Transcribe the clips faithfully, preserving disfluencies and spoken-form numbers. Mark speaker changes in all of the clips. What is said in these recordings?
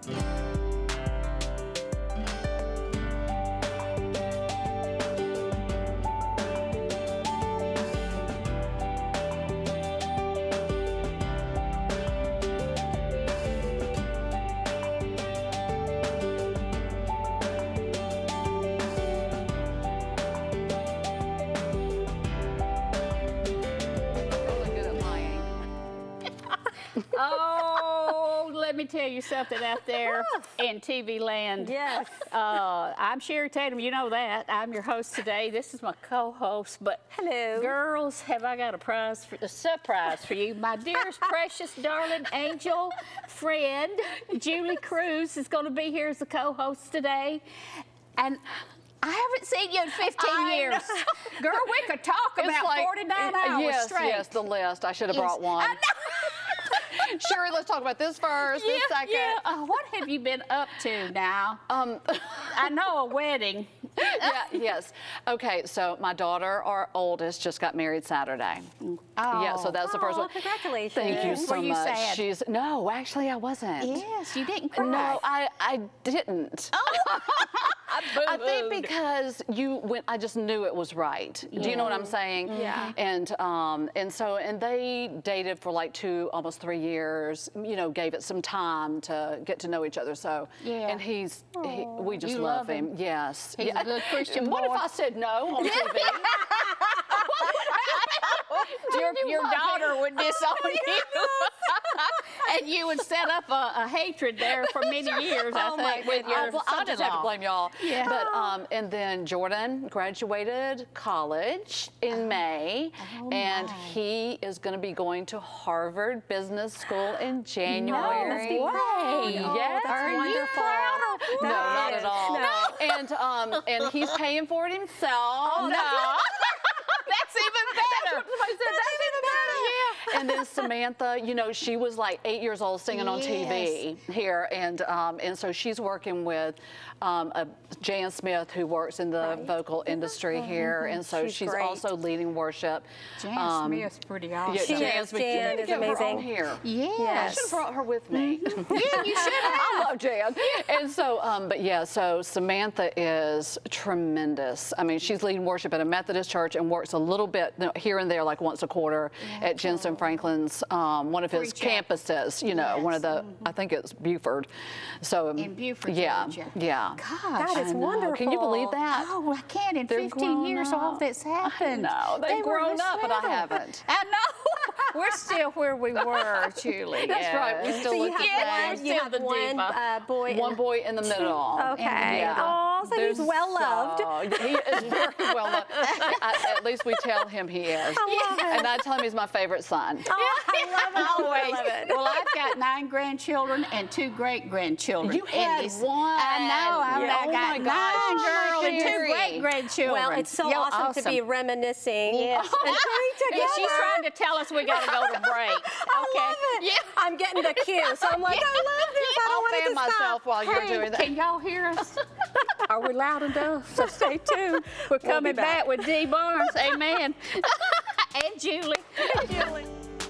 Speaker 1: Oh, let me tell you something out there in T V land.
Speaker 2: Yes.
Speaker 1: Uh, I'm Sherry Tatum. You know that. I'm your host today. This is my co-host. But
Speaker 2: hello,
Speaker 1: girls, have I got a prize for a surprise for you? My dearest, precious, darling angel friend, Julie Cruz, is going to be here as a co-host today, and I haven't seen you in fifteen
Speaker 3: I
Speaker 1: years.
Speaker 3: know.
Speaker 1: Girl, we could talk
Speaker 3: It's
Speaker 1: about
Speaker 3: like,
Speaker 1: forty-nine
Speaker 3: uh,
Speaker 1: hours
Speaker 3: yes,
Speaker 1: straight.
Speaker 3: Yes, the list. I should have
Speaker 1: Yes.
Speaker 3: brought one.
Speaker 1: I know.
Speaker 3: Sherry, let's talk about this first, this
Speaker 1: yeah,
Speaker 3: second.
Speaker 1: Yeah. Uh, what have you been up to now? Um, I know a wedding.
Speaker 3: yeah, yes. Okay, so my daughter, our oldest, just got married Saturday.
Speaker 1: Oh.
Speaker 3: Yeah, so that's the first
Speaker 2: oh,
Speaker 3: one.
Speaker 2: Congratulations.
Speaker 3: Thank you so
Speaker 1: Were you
Speaker 3: much.
Speaker 1: sad?
Speaker 3: She's no, actually I wasn't.
Speaker 1: Yes, you didn't cry.
Speaker 3: No, I, I didn't.
Speaker 1: Oh.
Speaker 3: I think because you went, I just knew it was right. Yeah. Do you know what I'm saying?
Speaker 2: Yeah.
Speaker 3: And um, and so and they dated for like two, almost three years. You know, gave it some time to get to know each other. So
Speaker 1: yeah.
Speaker 3: And he's, he, we just
Speaker 1: You
Speaker 3: love,
Speaker 1: love him.
Speaker 3: him. Yes.
Speaker 1: He's
Speaker 3: yeah.
Speaker 1: a good Christian
Speaker 3: What
Speaker 1: boy.
Speaker 3: if I said no on T V?
Speaker 1: your
Speaker 3: you
Speaker 1: your
Speaker 3: love
Speaker 1: daughter
Speaker 3: him?
Speaker 1: would disown you. And you would set up a, a hatred there for many years, I
Speaker 2: Oh
Speaker 1: think,
Speaker 2: my
Speaker 1: with your
Speaker 3: Oh, well, I just have to
Speaker 1: son-in-law.
Speaker 3: blame y'all.
Speaker 1: Yeah.
Speaker 3: But um, and then Jordan graduated college in May,
Speaker 1: Oh,
Speaker 3: and
Speaker 1: my.
Speaker 3: he is going to be going to Harvard Business School in January.
Speaker 2: No, let's be proud.
Speaker 3: Yes.
Speaker 2: Oh, that's
Speaker 1: Are you
Speaker 2: wonderful.
Speaker 1: proud of
Speaker 3: No,
Speaker 1: that?
Speaker 3: not at all.
Speaker 2: No.
Speaker 3: And um, and he's paying for it himself.
Speaker 1: Oh, no. That's even better.
Speaker 3: That's even better. Yeah. And then Samantha, you know, she was like eight years old singing on T V here, and um, and so she's working with um, a Jan Smith who works in the
Speaker 2: Right.
Speaker 3: vocal industry here, and so
Speaker 2: She's
Speaker 3: she's,
Speaker 2: great.
Speaker 3: also leading worship.
Speaker 1: Jan
Speaker 3: Um,
Speaker 1: Smith's pretty awesome.
Speaker 3: Yeah,
Speaker 2: She
Speaker 3: Jan
Speaker 2: is.
Speaker 3: Smith. You
Speaker 2: Jan
Speaker 3: need to
Speaker 2: is
Speaker 3: get her on
Speaker 2: amazing.
Speaker 3: here.
Speaker 1: Yes.
Speaker 3: I should have brought her with me.
Speaker 1: Yeah, you should have.
Speaker 3: I love Jan. And so, um, but yeah, so Samantha is tremendous. I mean, she's leading worship at a Methodist church and works a little bit you know, here and there, like once a quarter at Jensen Franklin's, um, one of his
Speaker 1: Free chapel.
Speaker 3: campuses, you know,
Speaker 1: Yes.
Speaker 3: one of the, I think it's Buford. So, um,
Speaker 1: In Buford,
Speaker 3: yeah,
Speaker 1: Georgia.
Speaker 3: yeah.
Speaker 1: Gosh.
Speaker 2: That is
Speaker 3: I know.
Speaker 2: wonderful.
Speaker 3: Can you believe that?
Speaker 1: Oh, I can't. In
Speaker 3: They're
Speaker 1: fifteen
Speaker 3: grown
Speaker 1: years,
Speaker 3: up.
Speaker 1: all that's happened.
Speaker 3: I know. They've
Speaker 1: They were
Speaker 3: grown
Speaker 1: just
Speaker 3: up, but I
Speaker 1: little.
Speaker 3: haven't.
Speaker 1: I know. We're still where we were, Julie.
Speaker 3: That's right. We
Speaker 1: yes.
Speaker 3: still
Speaker 2: So you
Speaker 3: look
Speaker 2: have
Speaker 3: the
Speaker 1: Yeah,
Speaker 2: one,
Speaker 3: same.
Speaker 2: you
Speaker 1: still
Speaker 2: have
Speaker 1: the
Speaker 2: one
Speaker 1: diva.
Speaker 2: uh, boy.
Speaker 3: One
Speaker 2: and
Speaker 3: boy in the middle.
Speaker 2: Okay.
Speaker 3: Yeah.
Speaker 2: Oh, so he's
Speaker 3: There's-
Speaker 2: well loved.
Speaker 3: Oh, he is very well loved. I, at least we tell him he is.
Speaker 2: I love it.
Speaker 3: And I tell him he's my favorite son.
Speaker 2: Oh, I love it.
Speaker 1: Always.
Speaker 2: I love it.
Speaker 1: Well, I've got nine grandchildren and two great grandchildren.
Speaker 3: You had
Speaker 1: this,
Speaker 3: one.
Speaker 1: I know. I've
Speaker 3: Yeah.
Speaker 1: I
Speaker 3: Oh
Speaker 1: got
Speaker 3: my gosh.
Speaker 1: nine girls and two
Speaker 3: Sherry.
Speaker 1: great grandchildren.
Speaker 2: Well, it's so
Speaker 1: You're
Speaker 2: awesome, to be reminiscing
Speaker 1: Yes.
Speaker 2: and putting together.
Speaker 1: And she's trying to tell us we got to go to break.
Speaker 2: I
Speaker 1: Okay.
Speaker 2: love it.
Speaker 1: Yeah.
Speaker 2: I'm getting the cue, so I'm like, I love this. I don't
Speaker 3: I'll
Speaker 2: want it
Speaker 3: fan
Speaker 2: to stop.
Speaker 3: myself while you're
Speaker 1: Hey,
Speaker 3: doing that.
Speaker 1: can y'all hear us? Are we loud enough? So stay tuned. We're coming
Speaker 2: back.
Speaker 1: back with Dee Barnes. Amen. And Julie.
Speaker 2: Julie.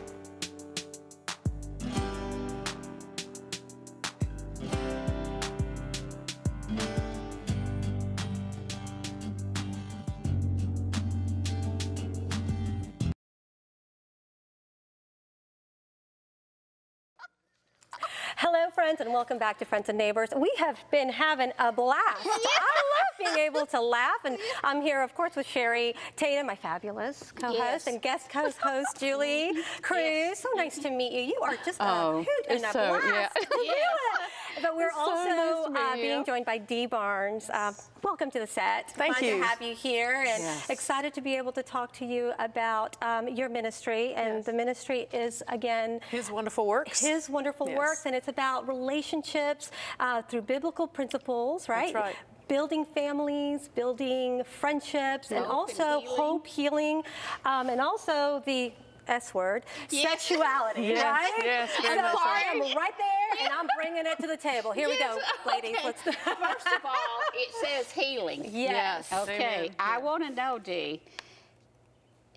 Speaker 2: Hello, friends, and welcome back to Friends and Neighbors. We have been having a blast. I love being able to laugh, and I'm here, of course, with Sherry Tatum, my fabulous co-host,
Speaker 1: Yes.
Speaker 2: and guest co-host Julie Cruz.
Speaker 1: Yes.
Speaker 2: So nice to meet you. You are just
Speaker 3: Oh,
Speaker 2: a hoot and
Speaker 3: it's
Speaker 2: a
Speaker 3: so-
Speaker 2: blast.
Speaker 3: yeah.
Speaker 2: to do it. But we're
Speaker 3: so
Speaker 2: also
Speaker 3: nice to meet
Speaker 2: uh,
Speaker 3: you.
Speaker 2: being joined by Dee Barnes. Uh, welcome to the set.
Speaker 3: Thank
Speaker 2: Fun
Speaker 3: you.
Speaker 2: to have you here, and
Speaker 3: Yes.
Speaker 2: excited to be able to talk to you about um, your ministry. And
Speaker 4: Yes.
Speaker 2: the ministry is, again,
Speaker 4: His wonderful works.
Speaker 2: his wonderful
Speaker 4: Yes.
Speaker 2: works, and it's about relationships uh, through biblical principles, right?
Speaker 4: right.
Speaker 2: Building families, building friendships, and
Speaker 1: Hope and
Speaker 2: also
Speaker 1: healing.
Speaker 2: hope, healing, um, and also the S word,
Speaker 1: Yes.
Speaker 2: sexuality,
Speaker 4: Yes,
Speaker 2: right?
Speaker 4: yes, very
Speaker 2: so
Speaker 4: much so.
Speaker 2: I am right there, and I'm bringing it to the table. Here we go,
Speaker 1: Yes,
Speaker 2: ladies.
Speaker 1: okay.
Speaker 2: Let's.
Speaker 1: First of all, it says healing.
Speaker 2: Yes.
Speaker 3: Yes.
Speaker 1: Okay,
Speaker 4: Amen.
Speaker 1: I want to know, Dee,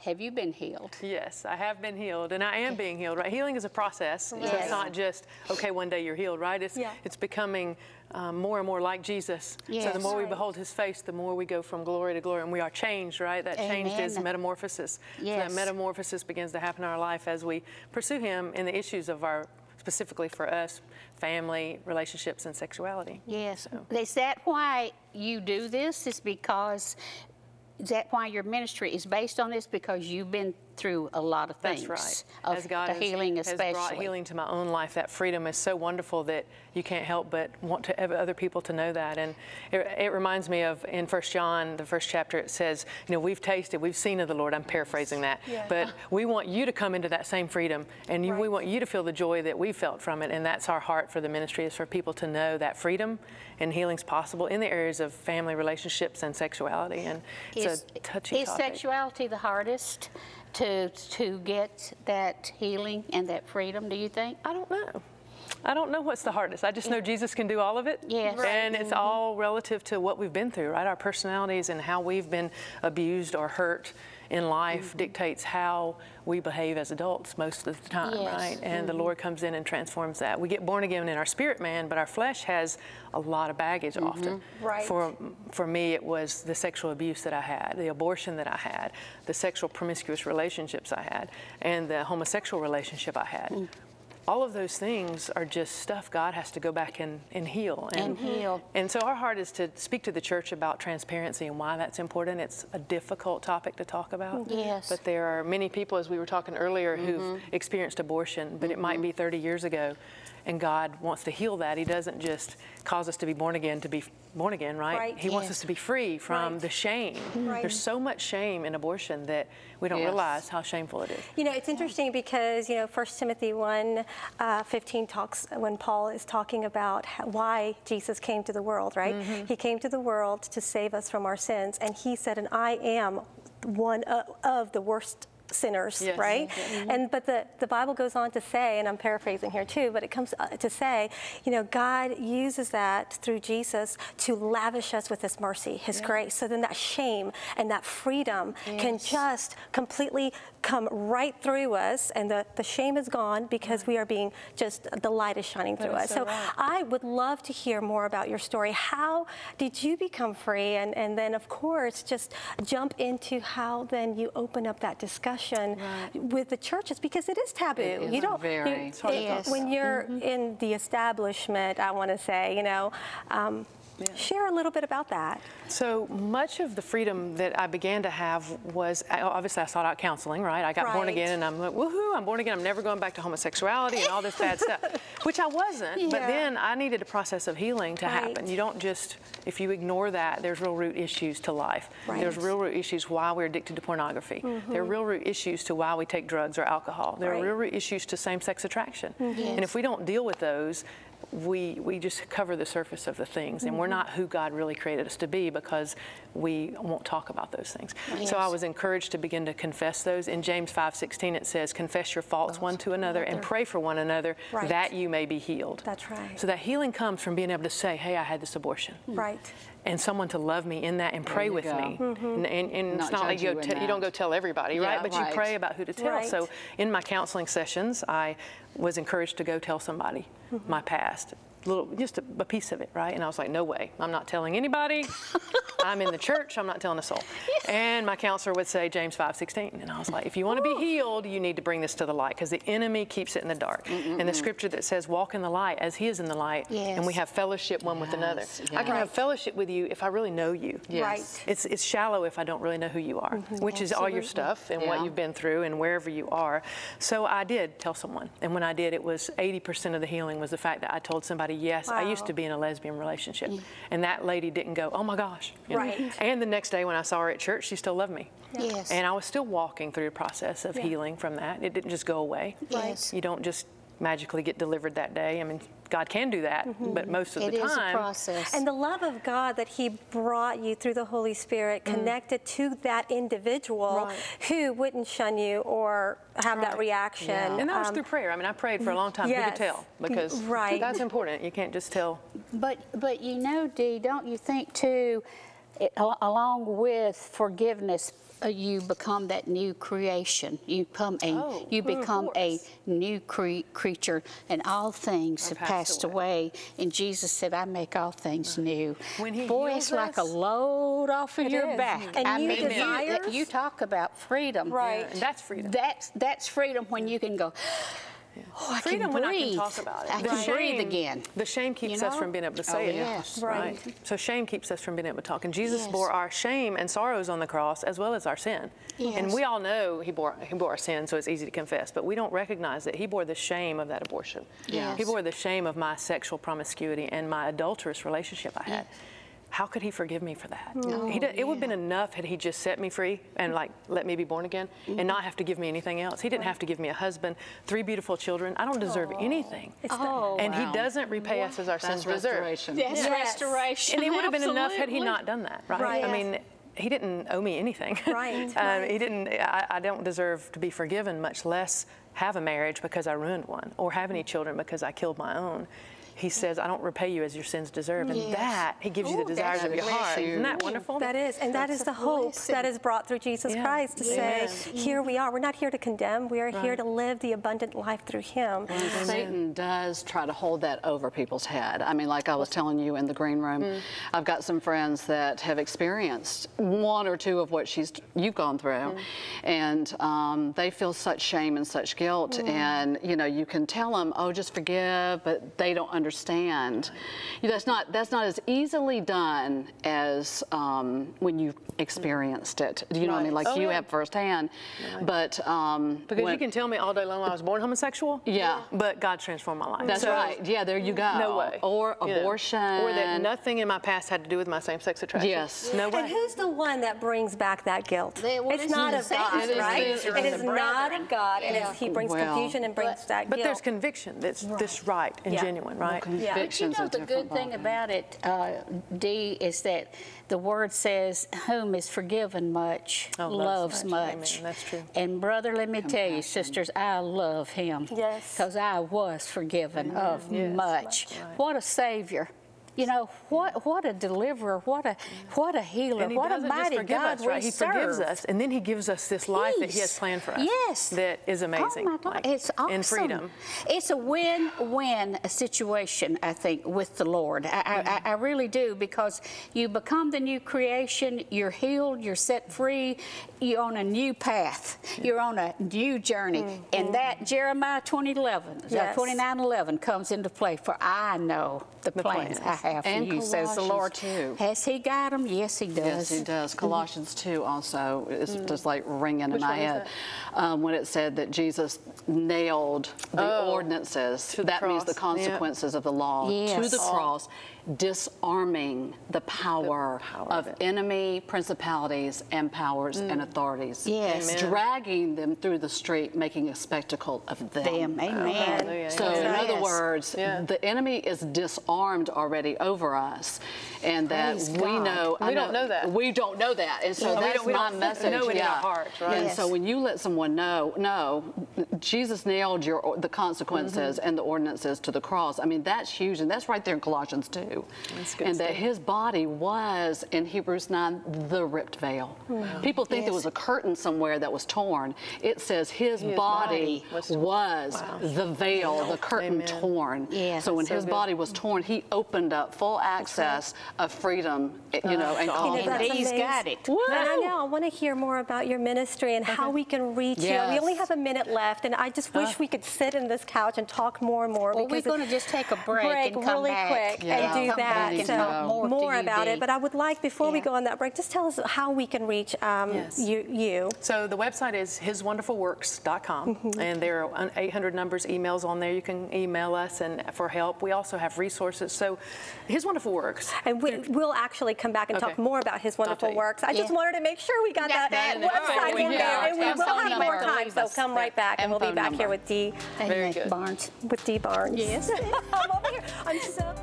Speaker 1: Have you been healed?
Speaker 4: Yes, I have been healed, and I am being healed, right? Healing is a process. So
Speaker 1: Yes.
Speaker 4: it's not just, okay, one day you're healed, right? It's,
Speaker 2: Yeah.
Speaker 4: it's becoming um, more and more like Jesus.
Speaker 1: Yes.
Speaker 4: So the more we
Speaker 2: Right.
Speaker 4: behold his face, the more we go from glory to glory, and we are changed, right? That changed is
Speaker 1: Amen.
Speaker 4: metamorphosis. So
Speaker 1: Yes.
Speaker 4: that metamorphosis begins to happen in our life as we pursue him in the issues of our, specifically for us, family, relationships, and sexuality.
Speaker 1: Yes.
Speaker 4: So.
Speaker 1: Is that why you do this? Is because, is that why your ministry is based on this? Because you've been through a lot of things.
Speaker 4: That's right.
Speaker 1: Of
Speaker 4: As God
Speaker 1: the
Speaker 4: has,
Speaker 1: healing
Speaker 4: has
Speaker 1: especially.
Speaker 4: brought healing to my own life, that freedom is so wonderful that you can't help but want to have other people to know that. And it, it reminds me of in First John, the first chapter, it says, you know, we've tasted, we've seen of the Lord. I'm paraphrasing that.
Speaker 2: Yeah.
Speaker 4: But we want you to come into that same freedom, and you, we
Speaker 2: Right.
Speaker 4: want you to feel the joy that we felt from it. And that's our heart for the ministry, is for people to know that freedom and healing's possible in the areas of family relationships and sexuality. And
Speaker 1: Is,
Speaker 4: it's a touchy
Speaker 1: is
Speaker 4: topic.
Speaker 1: sexuality the hardest to to get that healing and that freedom, do you think?
Speaker 4: I don't know. I don't know what's the hardest. I just know Jesus can do all of it.
Speaker 1: Yes. Right.
Speaker 4: And it's all relative to what we've been through, right? Our personalities and how we've been abused or hurt in life mm-hmm. dictates how we behave as adults most of the time,
Speaker 1: Yes.
Speaker 4: right? And
Speaker 1: Mm-hmm.
Speaker 4: the Lord comes in and transforms that. We get born again in our spirit man, but our flesh has a lot of baggage
Speaker 1: Mm-hmm.
Speaker 4: often.
Speaker 2: Right.
Speaker 4: For, for me, it was the sexual abuse that I had, the abortion that I had, the sexual promiscuous relationships I had, and the homosexual relationship I had. Mm. All of those things are just stuff God has to go back and, and heal.
Speaker 1: And heal.
Speaker 4: And so our heart is to speak to the church about transparency and why that's important. It's a difficult topic to talk about.
Speaker 1: Yes.
Speaker 4: But there are many people, as we were talking earlier,
Speaker 1: Mm-hmm.
Speaker 4: who've experienced abortion, but mm-hmm. it might be thirty years ago. And God wants to heal that. He doesn't just cause us to be born again to be born again, right?
Speaker 2: Right.
Speaker 4: He wants
Speaker 1: Yes.
Speaker 4: us to be free from
Speaker 2: Right.
Speaker 4: the shame.
Speaker 2: Right.
Speaker 4: There's so much shame in abortion that we don't
Speaker 3: Yes.
Speaker 4: realize how shameful it is.
Speaker 2: You know, it's interesting because, you know, First Timothy one fifteen talks, when Paul is talking about how, why Jesus came to the world, right? Mm-hmm. He came to the world to save us from our sins. And he said, and I am one of, of the worst sinners,
Speaker 4: Yes.
Speaker 2: right?
Speaker 4: Mm-hmm.
Speaker 2: And but the, the Bible goes on to say, and I'm paraphrasing here too, but it comes to say, you know, God uses that through Jesus to lavish us with his mercy, his
Speaker 4: Yeah.
Speaker 2: grace. So then that shame and that freedom can
Speaker 1: Yes.
Speaker 2: just completely come right through us, and the, the shame is gone because we are being just, the light is shining through
Speaker 4: is
Speaker 2: us.
Speaker 4: so
Speaker 2: So
Speaker 4: right.
Speaker 2: I would love to hear more about your story. How did you become free? And, and then, of course, just jump into how then you open up that discussion
Speaker 4: Right.
Speaker 2: with the churches, because it is taboo.
Speaker 3: It is
Speaker 2: you don't
Speaker 3: very-
Speaker 2: you-
Speaker 3: It's
Speaker 4: hard to
Speaker 2: it-
Speaker 1: talk about.
Speaker 2: when you're in the establishment, I want to say, you know, um,
Speaker 4: Yeah.
Speaker 2: share a little bit about that.
Speaker 4: So much of the freedom that I began to have was, I- obviously I sought out counseling, right? I got born
Speaker 2: Right.
Speaker 4: again and I'm like, woohoo, I'm born again. I'm never going back to homosexuality and all this bad stuff, which I wasn't. But
Speaker 2: Yeah.
Speaker 4: then I needed a process of healing to
Speaker 2: Right.
Speaker 4: happen. You don't just, if you ignore that, there's real root issues to life.
Speaker 2: Right.
Speaker 4: There's real root issues why we're addicted to pornography. There are real root issues to why we take drugs or alcohol. There
Speaker 2: Right.
Speaker 4: are real root issues to same-sex attraction. And if we don't deal with those, we we just cover the surface of the things, and we're not who God really created us to be because we won't talk about those things. So I was encouraged to begin to confess those. In James five sixteen it says, confess your faults one to another and pray for one another
Speaker 2: Right.
Speaker 4: that you may be healed.
Speaker 2: That's right.
Speaker 4: So that healing comes from being able to say, hey, I had this abortion.
Speaker 2: Right.
Speaker 4: And someone to love me in that and pray
Speaker 3: you
Speaker 4: with
Speaker 3: go.
Speaker 4: me. And, and, and
Speaker 3: Not
Speaker 4: it's not like
Speaker 3: judge
Speaker 4: you,
Speaker 3: you
Speaker 4: go
Speaker 3: in
Speaker 4: te- you don't
Speaker 3: that.
Speaker 4: go tell everybody,
Speaker 3: Yeah,
Speaker 4: right? But
Speaker 3: right.
Speaker 4: you pray about who to tell.
Speaker 2: Right.
Speaker 4: So in my counseling sessions, I was encouraged to go tell somebody my past. Little, just a, a piece of it, right? And I was like, no way, I'm not telling anybody. I'm in the church, I'm not telling a soul. And my counselor would say James five sixteen, and I was like, if you want to be healed, you need to bring this to the light, because the enemy keeps it in the dark. Mm-mm-mm. And the scripture that says, walk in the light as he is in the light,
Speaker 1: Yes.
Speaker 4: and we have fellowship one with another.
Speaker 3: Yes,
Speaker 4: I can
Speaker 3: yes.
Speaker 4: have fellowship with you if I really know you.
Speaker 3: Yes.
Speaker 2: Right.
Speaker 4: It's, it's shallow if I don't really know who you are, which is all your stuff and what
Speaker 3: Yeah.
Speaker 4: you've been through and wherever you are. So I did tell someone, and when I did, it was eighty percent of the healing was the fact that I told somebody, yes, I used
Speaker 2: Wow.
Speaker 4: to be in a lesbian relationship. And that lady didn't go, oh my gosh. You know?
Speaker 2: Right.
Speaker 4: And the next day when I saw her at church, she still loved me.
Speaker 1: Yes.
Speaker 4: And I was still walking through a process of
Speaker 2: Yeah.
Speaker 4: healing from that. It didn't just go away.
Speaker 1: Yes.
Speaker 4: You don't just magically get delivered that day. I mean, God can do that, but most of
Speaker 1: It
Speaker 4: the
Speaker 1: is a
Speaker 4: time,
Speaker 1: process.
Speaker 2: And the love of God that he brought you through the Holy Spirit connected to that individual
Speaker 4: Right.
Speaker 2: who wouldn't shun you or have that
Speaker 4: Right.
Speaker 2: reaction.
Speaker 3: Yeah.
Speaker 4: and that was
Speaker 2: Um,
Speaker 4: through prayer. I mean, I prayed for a long time. Who
Speaker 2: yes.
Speaker 4: could tell? Because
Speaker 2: Right.
Speaker 4: that's important. You can't just tell.
Speaker 1: But but you know, Dee, don't you think too? it, al- along with forgiveness, uh, you become that new creation. You become a
Speaker 4: Oh,
Speaker 1: you
Speaker 4: of
Speaker 1: become a
Speaker 4: course.
Speaker 1: new cre- creature, and all things have
Speaker 4: passed
Speaker 1: passed away. And Jesus said, "I make all things new."
Speaker 4: When He
Speaker 1: Boy,
Speaker 4: heals
Speaker 1: it's like a
Speaker 4: us-
Speaker 1: load off of
Speaker 2: It
Speaker 1: your
Speaker 2: is.
Speaker 1: back.
Speaker 2: And
Speaker 1: I
Speaker 2: new
Speaker 1: mean, you,
Speaker 2: desires.
Speaker 1: you talk about freedom,
Speaker 2: Right.
Speaker 4: And that's freedom.
Speaker 1: That's that's freedom when you can go. Oh, I
Speaker 4: Freedom
Speaker 1: can
Speaker 4: when
Speaker 1: breathe.
Speaker 4: I can talk about it.
Speaker 1: I
Speaker 4: The
Speaker 1: can breathe
Speaker 4: shame-
Speaker 1: again.
Speaker 4: The shame keeps
Speaker 1: You
Speaker 4: us
Speaker 1: know?
Speaker 4: from being able to
Speaker 1: Oh,
Speaker 4: say it.
Speaker 1: yes.
Speaker 2: Right.
Speaker 4: So shame keeps us from being able to talk. And Jesus
Speaker 1: Yes.
Speaker 4: bore our shame and sorrows on the cross as well as our sin.
Speaker 1: Yes.
Speaker 4: And we all know he bore he bore our sin, so it's easy to confess. But we don't recognize that he bore the shame of that abortion.
Speaker 1: Yes.
Speaker 4: He bore the shame of my sexual promiscuity and my adulterous relationship I had. How could he forgive me for that? He did, it would have been enough had he just set me free and like let me be born again and not have to give me anything else. He didn't have to give me a husband, three beautiful children. I don't deserve anything.
Speaker 1: Oh,
Speaker 4: And
Speaker 1: wow.
Speaker 4: he doesn't repay us as our
Speaker 3: That's
Speaker 4: sins deserve.
Speaker 3: restoration.
Speaker 1: That's
Speaker 2: Yes.
Speaker 1: restoration.
Speaker 4: And it would have been enough had he
Speaker 1: Absolutely.
Speaker 4: not done that, right?
Speaker 2: Right.
Speaker 4: I mean, he didn't owe me anything.
Speaker 2: Right,
Speaker 4: um,
Speaker 2: right.
Speaker 4: He didn't. I, I don't deserve to be forgiven, much less have a marriage because I ruined one, or have any children because I killed my own. He says, I don't repay you as your sins deserve. And
Speaker 1: Yes.
Speaker 4: that, he gives you
Speaker 1: Ooh,
Speaker 4: the desires
Speaker 1: that's
Speaker 4: of your heart.
Speaker 3: huge.
Speaker 4: Isn't that wonderful?
Speaker 2: That is, and that is the hope
Speaker 1: blessing.
Speaker 2: that is brought through Jesus
Speaker 4: Yeah.
Speaker 2: Christ to
Speaker 4: Yes.
Speaker 2: say, here we are. We're not here to condemn. We are here
Speaker 4: Right.
Speaker 2: to live the abundant life through Him.
Speaker 3: And Satan does try to hold that over people's head. I mean, like I was telling you in the green room,
Speaker 4: Mm.
Speaker 3: I've got some friends that have experienced one or two of what she's you've gone through,
Speaker 4: Mm.
Speaker 3: and um, they feel such shame and such guilt.
Speaker 4: Mm.
Speaker 3: And you know, you can tell them, "Oh, just forgive," but they don't understand. You know, that's not that's not as easily done as um, when you experienced it. You know what I mean?
Speaker 4: Right.
Speaker 3: Like
Speaker 4: Oh,
Speaker 3: you
Speaker 4: yeah.
Speaker 3: have firsthand. But um,
Speaker 4: Because
Speaker 3: when-
Speaker 4: you can tell me all day long I was born homosexual.
Speaker 3: Yeah.
Speaker 4: But God transformed my life.
Speaker 3: That's
Speaker 4: So,
Speaker 3: right. Yeah, there you go.
Speaker 4: No way.
Speaker 3: Or
Speaker 4: You know,
Speaker 3: abortion.
Speaker 4: Or that nothing in my past had to do with my same-sex attraction.
Speaker 3: Yes.
Speaker 4: No way.
Speaker 2: And who's the one that brings back that guilt?
Speaker 1: They- well,
Speaker 2: It's
Speaker 1: it's
Speaker 2: not
Speaker 1: the
Speaker 2: of
Speaker 1: same
Speaker 2: God,
Speaker 1: as the
Speaker 2: right?
Speaker 1: sisters
Speaker 2: It
Speaker 1: and
Speaker 2: is
Speaker 1: the
Speaker 2: not
Speaker 1: brethren.
Speaker 2: of God, and
Speaker 1: Yeah.
Speaker 2: it's, He brings
Speaker 3: Well,
Speaker 2: confusion and brings
Speaker 1: but-
Speaker 2: that
Speaker 4: But
Speaker 2: guilt.
Speaker 4: there's conviction that's that's right and
Speaker 2: Yeah.
Speaker 4: genuine, right?
Speaker 3: Well,
Speaker 1: But you
Speaker 3: Conviction's
Speaker 1: know
Speaker 3: a
Speaker 1: the good
Speaker 3: different
Speaker 1: thing
Speaker 3: ballgame.
Speaker 1: about it, uh, Dee, is that the word says, "Whom is forgiven much,
Speaker 4: Oh,
Speaker 1: loves
Speaker 4: loves much."
Speaker 1: much."
Speaker 4: Amen. That's true.
Speaker 1: And brother, let me tell you,
Speaker 3: Compassion.
Speaker 1: sisters, I love him.
Speaker 2: Yes.
Speaker 1: Because I was forgiven of
Speaker 4: Yes.
Speaker 1: much.
Speaker 4: Right.
Speaker 1: What a Savior. You know, what what a deliverer, what a what a healer,
Speaker 4: And he
Speaker 1: what a
Speaker 4: doesn't just
Speaker 1: mighty
Speaker 4: forgive
Speaker 1: God
Speaker 4: us, right?
Speaker 1: we
Speaker 4: He
Speaker 1: serve.
Speaker 4: forgives us, and then he gives us this life that he has
Speaker 1: Peace.
Speaker 4: planned for us.
Speaker 1: Yes.
Speaker 4: That is amazing.
Speaker 1: Oh my God,
Speaker 4: like,
Speaker 1: it's awesome.
Speaker 4: And freedom.
Speaker 1: It's a win-win situation, I think, with the Lord. I, I, I really do, because you become the new creation. You're healed. You're set free. You're on a new path. You're on a new journey, and that Jeremiah twenty eleven,
Speaker 2: Yes.
Speaker 1: twenty-nine eleven comes into play. For I know the,
Speaker 4: The
Speaker 1: plans,
Speaker 4: plans.
Speaker 1: I have for
Speaker 3: And
Speaker 1: you, says the
Speaker 3: Colossians
Speaker 1: Lord.
Speaker 3: two.
Speaker 1: Has He got them? Yes, He does.
Speaker 3: Yes, he does. Colossians two also is just like ringing in
Speaker 4: Which
Speaker 3: my
Speaker 4: one is
Speaker 3: head. Um, when it said that Jesus nailed the
Speaker 4: Oh,
Speaker 3: ordinances,
Speaker 4: to the
Speaker 3: that means the
Speaker 4: cross. Yeah.
Speaker 3: consequences of the law, to
Speaker 1: Yes.
Speaker 3: the cross, disarming the power,
Speaker 4: power
Speaker 3: of
Speaker 4: of it.
Speaker 3: enemy principalities and powers and authorities.
Speaker 1: Yes.
Speaker 4: Amen.
Speaker 3: Dragging them through the street, making a spectacle of them.
Speaker 1: Them. Amen.
Speaker 4: Hallelujah.
Speaker 3: So,
Speaker 4: Amen.
Speaker 3: in other
Speaker 1: Yes.
Speaker 3: words,
Speaker 4: Yeah.
Speaker 3: the enemy is disarmed already over us, and that
Speaker 1: Praise
Speaker 3: we
Speaker 1: God.
Speaker 3: know. I
Speaker 4: We don't know that.
Speaker 3: We don't know that, and so
Speaker 4: Yeah, we
Speaker 3: that's
Speaker 4: don't- we
Speaker 3: my
Speaker 4: don't
Speaker 3: message.
Speaker 4: know it in
Speaker 3: yeah.
Speaker 4: our heart, right?
Speaker 3: And
Speaker 1: Yes.
Speaker 3: so, when you let someone know, no, Jesus nailed your the consequences
Speaker 4: Mm-hmm.
Speaker 3: and the ordinances to the cross. I mean, that's huge, and that's right there in Colossians two.
Speaker 4: That's good
Speaker 3: And that
Speaker 4: stuff.
Speaker 3: his body was in Hebrews nine the ripped veil. People think there
Speaker 1: Yes.
Speaker 3: was a curtain somewhere that was torn. It says his,
Speaker 4: His
Speaker 3: body,
Speaker 4: body was
Speaker 3: was,
Speaker 4: torn. Wow.
Speaker 3: the veil, the curtain
Speaker 4: Amen.
Speaker 3: torn.
Speaker 1: Yeah.
Speaker 3: So when
Speaker 4: So
Speaker 3: his
Speaker 4: good.
Speaker 3: body was torn, he opened up full access of freedom, you know, and
Speaker 4: that's
Speaker 3: called
Speaker 2: awesome.
Speaker 3: it.
Speaker 1: And
Speaker 2: That's
Speaker 1: Dee's
Speaker 2: amazing.
Speaker 1: got it.
Speaker 2: And I know, I want to hear more about your ministry and how we can reach you. We
Speaker 3: Yes.
Speaker 2: only have a minute left, and I just wish we could sit in this couch and talk more and more.
Speaker 1: Well, we're
Speaker 2: because
Speaker 1: going to just take a break,
Speaker 2: break
Speaker 1: and come
Speaker 2: really
Speaker 1: back.
Speaker 2: quick
Speaker 3: Yeah.
Speaker 2: and do
Speaker 1: Come
Speaker 2: that.
Speaker 1: back and
Speaker 2: so
Speaker 1: talk more, to you,
Speaker 2: about
Speaker 1: Dee.
Speaker 2: it. But I would like, before we
Speaker 1: Yeah.
Speaker 2: go on that break, just tell us how we can reach um,
Speaker 4: Yes.
Speaker 2: you, you.
Speaker 4: So the website is his wonderful works dot com, and there are eight hundred numbers, emails on there. You can email us and for help. We also have resources. So His Wonderful Works.
Speaker 2: And we, we'll actually come back and
Speaker 4: Okay.
Speaker 2: talk more about His Wonderful
Speaker 4: tell you.
Speaker 2: Works. I just
Speaker 1: Yeah.
Speaker 2: wanted to make sure we got
Speaker 1: Yeah,
Speaker 2: that,
Speaker 1: that in there.
Speaker 2: website
Speaker 1: Oh,
Speaker 2: in
Speaker 1: yeah.
Speaker 2: there, and we
Speaker 1: And
Speaker 2: will
Speaker 1: phone
Speaker 2: have more
Speaker 1: number.
Speaker 2: time. So come right back, and
Speaker 3: And
Speaker 2: we'll be
Speaker 3: phone
Speaker 2: back here
Speaker 3: number.
Speaker 2: with Dee,
Speaker 4: Very
Speaker 1: Amen.
Speaker 4: good.
Speaker 1: Barnes.
Speaker 2: with Dee Barnes.
Speaker 1: Yes.
Speaker 2: I'm over here. I'm so.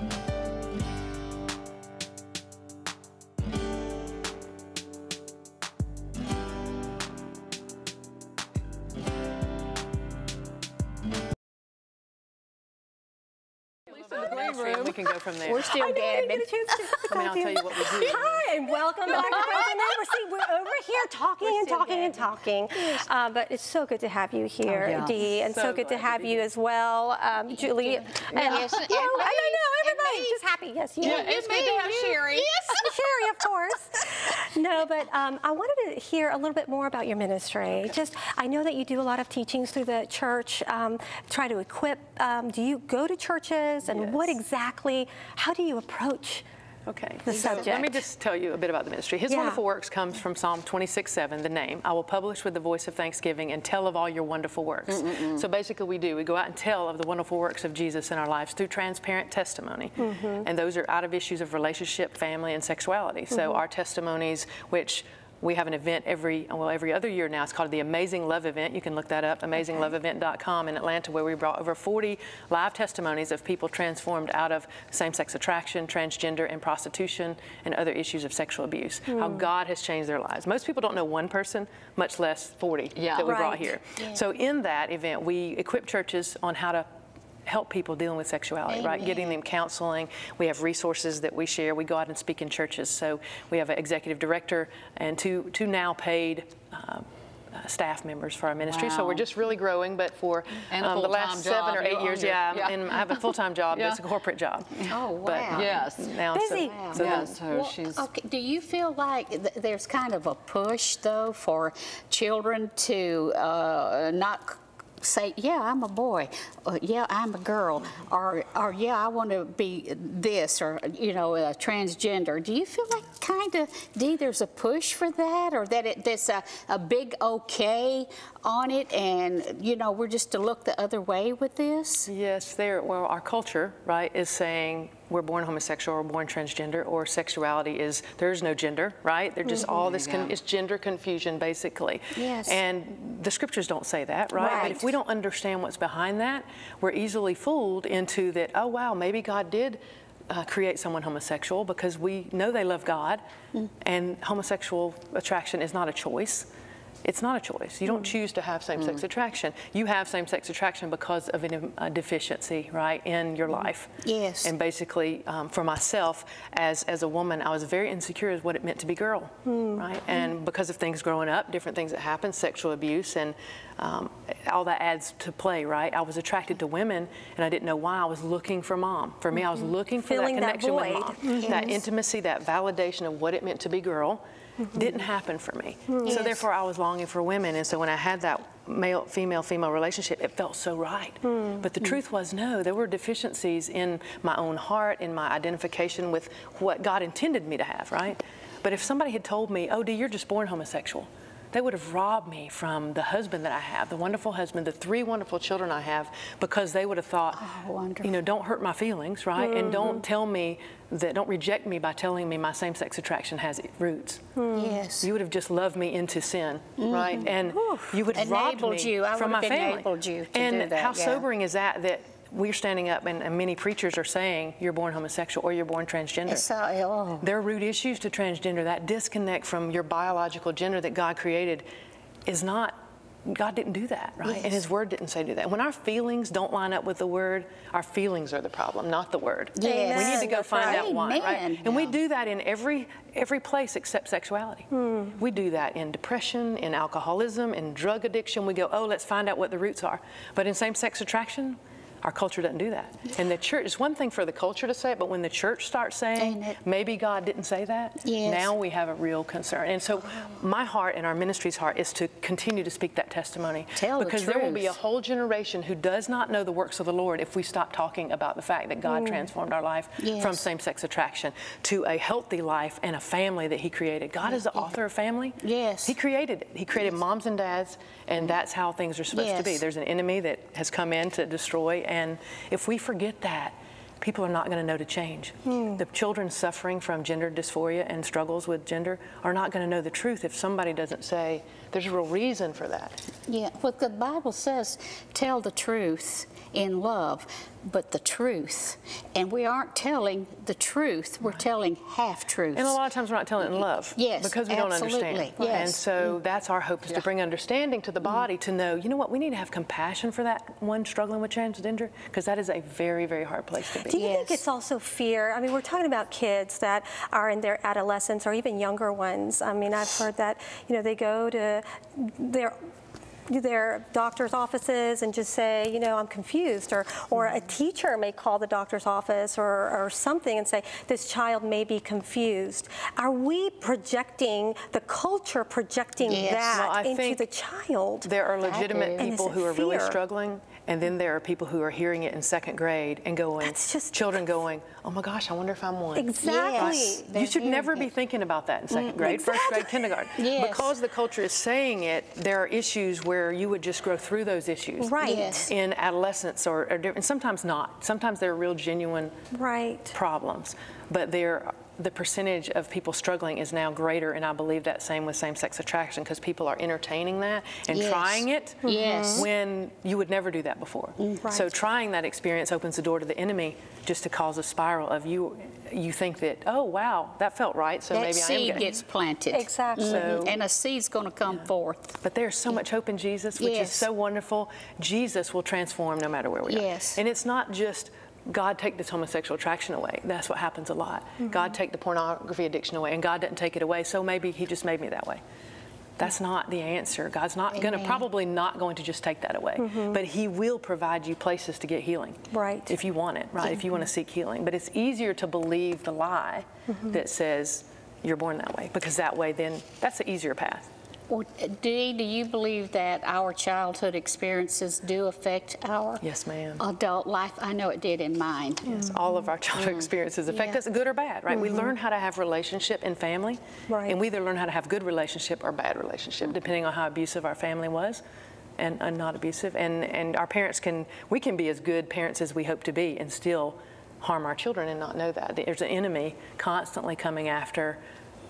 Speaker 4: in the green room. We can go from there.
Speaker 1: We're still
Speaker 2: I know, I didn't
Speaker 1: gabbing.
Speaker 2: get a chance to
Speaker 4: I mean, I'll tell you what we do.
Speaker 2: Hi, and welcome back to Frozen Over. See, we're over here talking and talking and talking. Uh, but it's so good to have you here,
Speaker 3: Oh, yeah.
Speaker 2: Dee, and so,
Speaker 4: So
Speaker 2: good to
Speaker 4: glad to
Speaker 2: have
Speaker 4: be
Speaker 2: you
Speaker 4: here.
Speaker 2: as well, um, Julie. And,
Speaker 1: Yes,
Speaker 2: you
Speaker 1: and
Speaker 2: know, I
Speaker 1: me,
Speaker 2: don't know,
Speaker 1: and
Speaker 2: everybody
Speaker 1: me.
Speaker 2: just happy. Yes, you.
Speaker 1: Yeah,
Speaker 3: It's good to have Sherry.
Speaker 1: Yes.
Speaker 2: Sherry, of course. No, but um, I wanted to hear a little bit more about your ministry. Okay. Just, I know that you do a lot of teachings through the church, um, try to equip. Um, do you go to churches, and
Speaker 4: Yes.
Speaker 2: what exactly, how do you approach
Speaker 4: Okay.
Speaker 2: the
Speaker 4: So
Speaker 2: subject?
Speaker 4: let me just tell you a bit about the ministry. His
Speaker 2: Yeah.
Speaker 4: wonderful works comes from Psalm twenty-six seven, the name. I will publish with the voice of thanksgiving and tell of all your wonderful works. Mm-mm-mm. So basically we do. We go out and tell of the wonderful works of Jesus in our lives through transparent testimony. Mm-hmm. And those are out of issues of relationship, family, and sexuality. So mm-hmm. our testimonies, which we have an event every, well, every other year now. It's called the Amazing Love Event. You can look that up, amazing love event dot com in Atlanta, where we brought over forty live testimonies of people transformed out of same-sex attraction, transgender, and prostitution, and other issues of sexual abuse. Mm. How God has changed their lives. Most people don't know one person, much less forty
Speaker 3: Yeah.
Speaker 4: that we
Speaker 2: Right.
Speaker 4: brought here. Yeah. So in that event, we equip churches on how to help people dealing with sexuality,
Speaker 1: Amen.
Speaker 4: right? Getting them counseling. We have resources that we share. We go out and speak in churches. So we have an executive director and two, two now paid um, uh, staff members for our ministry. So
Speaker 3: Wow.
Speaker 4: we're just really growing, but for
Speaker 3: And a
Speaker 4: um, the last
Speaker 3: full-time
Speaker 4: seven
Speaker 3: job.
Speaker 4: or eight
Speaker 3: You're
Speaker 4: years,
Speaker 3: on your-
Speaker 4: yeah,
Speaker 3: yeah.
Speaker 4: and I have a full-time job.
Speaker 3: Yeah.
Speaker 4: That's a corporate job.
Speaker 1: Oh,
Speaker 4: But,
Speaker 1: wow.
Speaker 4: um,
Speaker 3: Yes.
Speaker 4: Now,
Speaker 2: Busy.
Speaker 4: So, so
Speaker 3: Yeah,
Speaker 4: then-
Speaker 3: so
Speaker 1: Well,
Speaker 3: she's.
Speaker 1: okay. Do you feel like th- there's kind of a push, though, for children to uh, not c- say, yeah, I'm a boy, or yeah, I'm a girl, or, or yeah, I want to be this, or, you know, uh, transgender. Do you feel like kind of, Dee, there's a push for that, or that it, there's a, a big okay on it, and, you know, we're just to look the other way with this?
Speaker 4: Yes, there. Well, our culture, right, is saying we're born homosexual or born transgender, or sexuality is there's no gender, right? They're just
Speaker 1: Mm-hmm.
Speaker 4: all this. Con-
Speaker 3: Yeah.
Speaker 4: it's gender confusion, basically.
Speaker 1: Yes.
Speaker 4: And the scriptures don't say that, right?
Speaker 1: Right.
Speaker 4: But if we don't understand what's behind that, we're easily fooled into that. Oh, wow, maybe God did uh, create someone homosexual because we know they love God, mm. and homosexual attraction is not a choice. It's not a choice. You don't choose to have same-sex mm. attraction. You have same-sex attraction because of an, a deficiency, right, in your life.
Speaker 1: Yes.
Speaker 4: And basically, um, for myself, as as a woman, I was very insecure as what it meant to be girl, mm. right? And because of things growing up, different things that happened, sexual abuse, and um, all that adds to play, right? I was attracted to women, and I didn't know why. I was looking for mom. For me, I was looking for
Speaker 2: Feeling
Speaker 4: that
Speaker 2: that
Speaker 4: connection with
Speaker 2: void.
Speaker 4: mom,
Speaker 2: Mm-hmm.
Speaker 4: that intimacy, that validation of what it meant to be girl. Mm-hmm. Didn't happen for me.
Speaker 1: Yes.
Speaker 4: So therefore I was longing for women. And so when I had that male, female, female relationship, it felt so right. Mm. But the mm. truth was, no, there were deficiencies in my own heart, in my identification with what God intended me to have, right? But if somebody had told me, oh, Dee, you're just born homosexual, they would have robbed me from the husband that I have, the wonderful husband, the three wonderful children I have, because they would have thought,
Speaker 1: oh,
Speaker 4: you know, don't hurt my feelings, right? Mm-hmm. And don't tell me that, don't reject me by telling me my same-sex attraction has roots.
Speaker 1: Mm. Yes.
Speaker 4: You would have just loved me into sin, mm-hmm. right? And Oof. you would have robbed
Speaker 1: enabled
Speaker 4: me
Speaker 1: you. I
Speaker 4: from
Speaker 1: would
Speaker 4: my
Speaker 1: have
Speaker 4: family.
Speaker 1: enabled you to
Speaker 4: and
Speaker 1: do that.
Speaker 4: how
Speaker 1: yeah.
Speaker 4: sobering is that, that we're standing up and, and many preachers are saying you're born homosexual or you're born transgender.
Speaker 1: It's, uh, oh.
Speaker 4: There are root issues to transgender. That disconnect from your biological gender that God created is not, God didn't do that, right?
Speaker 1: Yes.
Speaker 4: And His Word didn't say do that. When our feelings don't line up with the Word, our feelings are the problem, not the Word.
Speaker 1: Yes.
Speaker 4: We need to go
Speaker 1: That's
Speaker 4: find
Speaker 1: right.
Speaker 4: out why, right?
Speaker 1: Amen.
Speaker 4: And we
Speaker 1: Yeah.
Speaker 4: do that in every every place except sexuality. Hmm. We do that in depression, in alcoholism, in drug addiction. We go, oh, let's find out what the roots are. But in same-sex attraction, our culture doesn't do that. And the church, it's one thing for the culture to say it, but when the church starts saying, maybe God didn't say that,
Speaker 1: yes.
Speaker 4: now we have a real concern. And so my heart and our ministry's heart is to continue to speak that testimony.
Speaker 1: Tell
Speaker 4: because
Speaker 1: the
Speaker 4: there will be a
Speaker 1: truth.
Speaker 4: whole generation who does not know the works of the Lord if we stop talking about the fact that God mm. transformed our life
Speaker 1: yes.
Speaker 4: from same-sex attraction to a healthy life and a family that He created. God is the
Speaker 1: yeah.
Speaker 4: author of family.
Speaker 1: Yes.
Speaker 4: He created it. He created
Speaker 1: yes.
Speaker 4: moms and dads, and that's how things are supposed
Speaker 1: yes.
Speaker 4: to be. There's an enemy that has come in to destroy, and if we forget that, people are not going to know to change. Mm. The children suffering from gender dysphoria and struggles with gender are not going to know the truth if somebody doesn't say there's a real reason for that.
Speaker 1: Yeah, what the Bible says, tell the truth in love. but the truth. And we aren't telling the truth, we're telling half-truths.
Speaker 4: And a lot of times we're not telling it in love.
Speaker 1: Yes,
Speaker 4: because we
Speaker 1: absolutely.
Speaker 4: don't understand.
Speaker 1: Yes.
Speaker 4: And so that's our hope, is
Speaker 3: Yeah.
Speaker 4: to bring understanding to the body, to know, you know what, we need to have compassion for that one struggling with transgender, because that is a very, very hard place to be.
Speaker 2: Do you think
Speaker 1: Yes.
Speaker 2: it's also fear? I mean, we're talking about kids that are in their adolescence or even younger ones. I mean, I've heard that, you know, they go to their their doctor's offices and just say, you know, I'm confused, or or a teacher may call the doctor's office or, or something and say, this child may be confused. Are we projecting, the culture projecting
Speaker 1: Yes.
Speaker 2: that
Speaker 4: Well, I
Speaker 2: into
Speaker 4: think
Speaker 2: the child?
Speaker 4: There are
Speaker 1: That
Speaker 4: legitimate
Speaker 1: is.
Speaker 2: And
Speaker 4: people
Speaker 2: is
Speaker 4: who
Speaker 2: it
Speaker 4: are really
Speaker 2: fear?
Speaker 4: struggling, and then there are people who are hearing it in second grade and going,
Speaker 2: That's just-
Speaker 4: children going, oh my gosh, I wonder if I'm one.
Speaker 2: Exactly.
Speaker 1: Yes.
Speaker 4: You
Speaker 1: They're
Speaker 4: should
Speaker 1: hearing
Speaker 4: never
Speaker 1: it.
Speaker 4: be thinking about that in second grade, first grade, kindergarten.
Speaker 1: Yes.
Speaker 4: Because the culture is saying it, there are issues where you would just grow through those issues.
Speaker 2: Right.
Speaker 1: Yes.
Speaker 4: In adolescence, or, or different, and sometimes not. Sometimes they're real genuine
Speaker 2: Right.
Speaker 4: problems, but they're, the percentage of people struggling is now greater, and I believe that same with same-sex attraction, because people are entertaining that and
Speaker 1: Yes.
Speaker 4: trying it
Speaker 1: Yes.
Speaker 4: when you would never do that before.
Speaker 2: Right.
Speaker 4: So trying that experience opens the door to the enemy, just to cause a spiral of you. You think that, oh wow, that felt right, so
Speaker 1: That
Speaker 4: maybe I am
Speaker 1: seed
Speaker 4: getting.
Speaker 1: gets planted.
Speaker 2: Exactly.
Speaker 4: So-
Speaker 1: And a seed's going to come forth.
Speaker 4: But there's so much hope in Jesus, which
Speaker 1: Yes.
Speaker 4: is so wonderful. Jesus will transform no matter where we are.
Speaker 1: Yes.
Speaker 4: And it's not just God take this homosexual attraction away. That's what happens a lot.
Speaker 1: Mm-hmm.
Speaker 4: God take the pornography addiction away, and God doesn't take it away, so maybe he just made me that way. That's not the answer. God's not going to,
Speaker 1: Amen.
Speaker 4: probably not going to just take that away. But he will provide you places to get healing.
Speaker 2: Right.
Speaker 4: If you want it, right? If you want to seek healing. But it's easier to believe the lie that says you're born that way, because that way then, that's the easier path.
Speaker 1: Well, Dee, do you believe that our childhood experiences do affect our
Speaker 4: Yes, ma'am.
Speaker 1: adult life? I know it did in mine.
Speaker 4: Yes, all of our childhood experiences affect
Speaker 1: Yeah.
Speaker 4: us, good or bad, right? We learn how to have relationship in family,
Speaker 2: Right.
Speaker 4: and we either learn how to have good relationship or bad relationship, depending on how abusive our family was, and, and not abusive. And and our parents can, we can be as good parents as we hope to be, and still harm our children and not know that. There's an enemy constantly coming after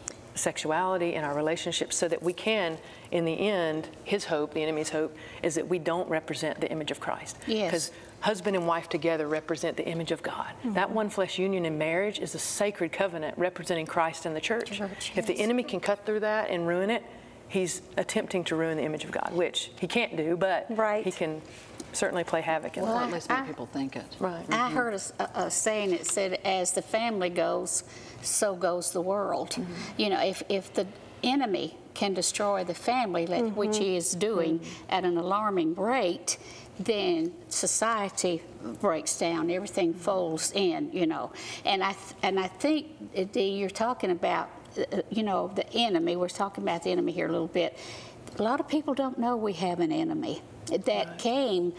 Speaker 4: sexuality and our relationships, so that we can, in the end, his hope, the enemy's hope, is that we don't represent the image of Christ.
Speaker 1: Yes.
Speaker 4: Because husband and wife together represent the image of God.
Speaker 1: Mm-hmm.
Speaker 4: That one flesh union in marriage is a sacred covenant representing Christ and the church.
Speaker 1: Church,
Speaker 4: If the
Speaker 1: yes.
Speaker 4: enemy can cut through that and ruin it, he's attempting to ruin the image of God, which he can't do, but
Speaker 2: Right.
Speaker 4: he can certainly play havoc in
Speaker 3: Or
Speaker 4: that.
Speaker 3: at least make
Speaker 1: I-
Speaker 3: people think it.
Speaker 4: Right.
Speaker 1: I heard a, s- a- a saying that said, as the family goes, so goes the world. You know, if, if the enemy can destroy the family, like- which he is doing at an alarming rate, then society breaks down, everything folds in, you know. And I, th- and I think, uh, Dee, you're talking about, uh, you know, the enemy. We're talking about the enemy here a little bit. A lot of people don't know we have an enemy that came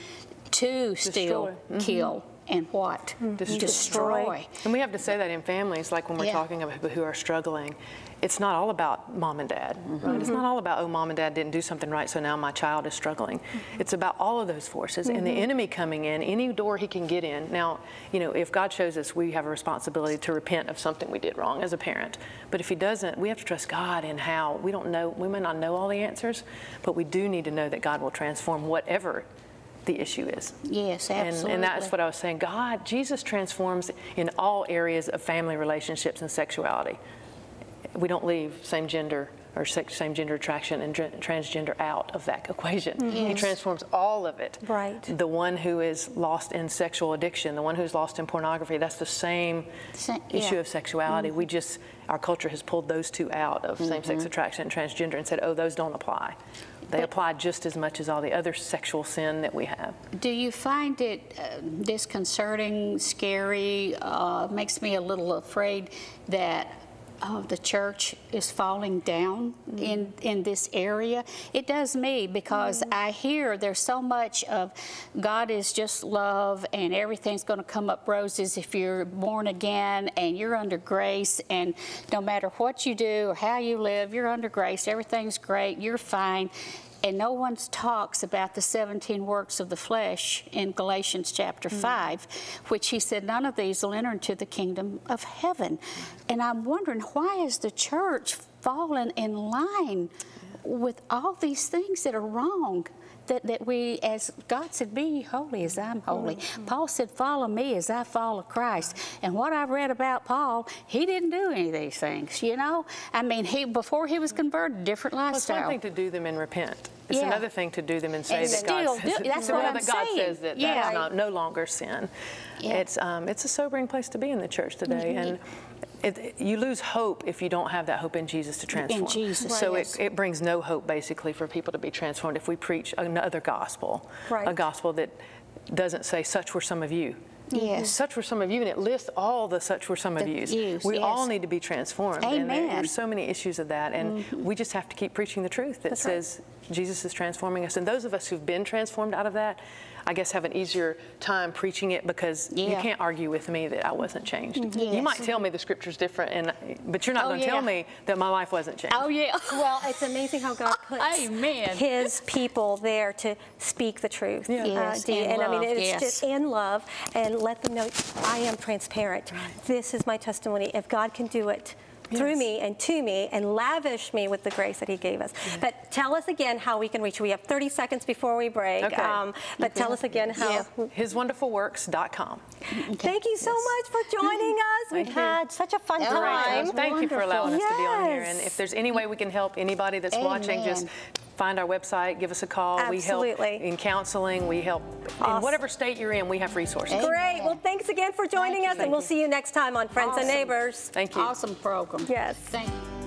Speaker 1: to steal,
Speaker 4: Destroy.
Speaker 1: kill, and what?
Speaker 4: Destroy.
Speaker 1: Destroy.
Speaker 4: And we have to say that in families, like when we're
Speaker 1: Yeah.
Speaker 4: talking about people who are struggling, it's not all about mom and dad, right? It's not all about, oh, mom and dad didn't do something right, so now my child is struggling. It's about all of those forces and the enemy coming in, any door he can get in. Now, you know, if God shows us, we have a responsibility to repent of something we did wrong as a parent. But if he doesn't, we have to trust God in how, we don't know, we may not know all the answers, but we do need to know that God will transform whatever the issue is.
Speaker 1: Yes,
Speaker 4: And,
Speaker 1: absolutely.
Speaker 4: and that's what I was saying. God, Jesus transforms in all areas of family relationships and sexuality. We don't leave same gender or sex, same gender attraction and dr- transgender out of that equation. He
Speaker 1: Yes.
Speaker 4: transforms all of it.
Speaker 2: Right.
Speaker 4: The one who is lost in sexual addiction, the one who's lost in pornography, that's the same
Speaker 1: Sa-
Speaker 4: issue
Speaker 1: yeah.
Speaker 4: of sexuality. We just, our culture has pulled those two out of same-sex attraction and transgender and said, oh, those don't apply. They apply just as much as all the other sexual sin that we have.
Speaker 1: Do you find it uh, disconcerting, scary, uh, makes me a little afraid that uh, the church is falling down in, in this area? It does me, because I hear there's so much of God is just love and everything's going to come up roses if you're born again and you're under grace, and no matter what you do or how you live, you're under grace, everything's great, you're fine. And no one talks about the seventeen works of the flesh in Galatians chapter five, which he said none of these will enter into the kingdom of heaven. And I'm wondering, why has the church fallen in line with all these things that are wrong? that, that we, as God said, be ye holy as I'm holy. Mm-hmm. Paul said, follow me as I follow Christ. And what I've read about Paul, he didn't do any of these things, you know? I mean, he before he was converted, different lifestyle.
Speaker 4: Well, it's one thing to do them and repent. It's
Speaker 1: yeah.
Speaker 4: another thing to do them and say
Speaker 1: and
Speaker 4: that God says,
Speaker 1: do, that's
Speaker 4: that,
Speaker 1: what I'm
Speaker 4: that God
Speaker 1: saying.
Speaker 4: says that
Speaker 1: yeah.
Speaker 4: that's not, no longer sin.
Speaker 1: Yeah.
Speaker 4: It's, um, it's a sobering place to be in the church today. Mm-hmm. And It, you lose hope if you don't have that hope in Jesus to transform.
Speaker 1: In Jesus,
Speaker 4: so
Speaker 1: right.
Speaker 4: it, it brings no hope, basically, for people to be transformed if we preach another gospel,
Speaker 2: right.
Speaker 4: a gospel that doesn't say, such were some of you.
Speaker 1: Yes.
Speaker 4: Such were some of you, and it lists all the such were some of
Speaker 1: the
Speaker 4: yous.
Speaker 1: yous.
Speaker 4: We
Speaker 1: Yes.
Speaker 4: all need to be transformed.
Speaker 1: Amen.
Speaker 4: And there, there's so many issues of that, and
Speaker 1: mm-hmm.
Speaker 4: we just have to keep preaching the truth that
Speaker 2: That's
Speaker 4: says right. Jesus is transforming us. And those of us who've been transformed out of that, I guess, have an easier time preaching it because
Speaker 1: yeah.
Speaker 4: you can't argue with me that I wasn't changed.
Speaker 1: Yes.
Speaker 4: You might tell me the scripture's different, and but you're not
Speaker 1: Oh,
Speaker 4: going to
Speaker 1: yeah.
Speaker 4: tell me that my life wasn't changed.
Speaker 1: Oh, yeah.
Speaker 2: Well, it's amazing how God puts
Speaker 1: Amen.
Speaker 2: His people there to speak the truth.
Speaker 4: Yeah.
Speaker 1: Yes,
Speaker 2: uh, Dee.
Speaker 1: and
Speaker 2: and I mean,
Speaker 1: love,
Speaker 2: it's
Speaker 1: yes.
Speaker 2: just in love, and let them know I am transparent.
Speaker 4: Right.
Speaker 2: This is my testimony. If God can do it through
Speaker 4: Yes.
Speaker 2: me and to me and lavish me with the grace that He gave us. Yeah. But tell us again how we can reach you. We have thirty seconds before we break.
Speaker 4: Okay.
Speaker 2: Um, but tell us again how.
Speaker 1: Yeah.
Speaker 4: his wonderful works dot com.
Speaker 1: Okay.
Speaker 2: Thank you so
Speaker 1: Yes.
Speaker 2: much for joining us. We've
Speaker 4: Thank you.
Speaker 2: had such a fun
Speaker 1: All right.
Speaker 2: time.
Speaker 1: That's
Speaker 4: Thank you for allowing us to be on here.
Speaker 2: Yes.
Speaker 4: And if there's any way we can help anybody that's watching, just
Speaker 1: Amen.
Speaker 4: find our website, give us a call.
Speaker 2: Absolutely.
Speaker 4: We help in counseling. We help
Speaker 2: Awesome.
Speaker 4: in whatever state you're in. We have resources.
Speaker 1: Amen.
Speaker 2: Great. Well, thanks again for joining
Speaker 1: Thank
Speaker 2: us,
Speaker 1: you.
Speaker 2: and we'll see you next time on Friends and
Speaker 1: Awesome.
Speaker 2: Neighbors.
Speaker 4: Thank you.
Speaker 1: Awesome program.
Speaker 2: Yes.
Speaker 1: Thank you.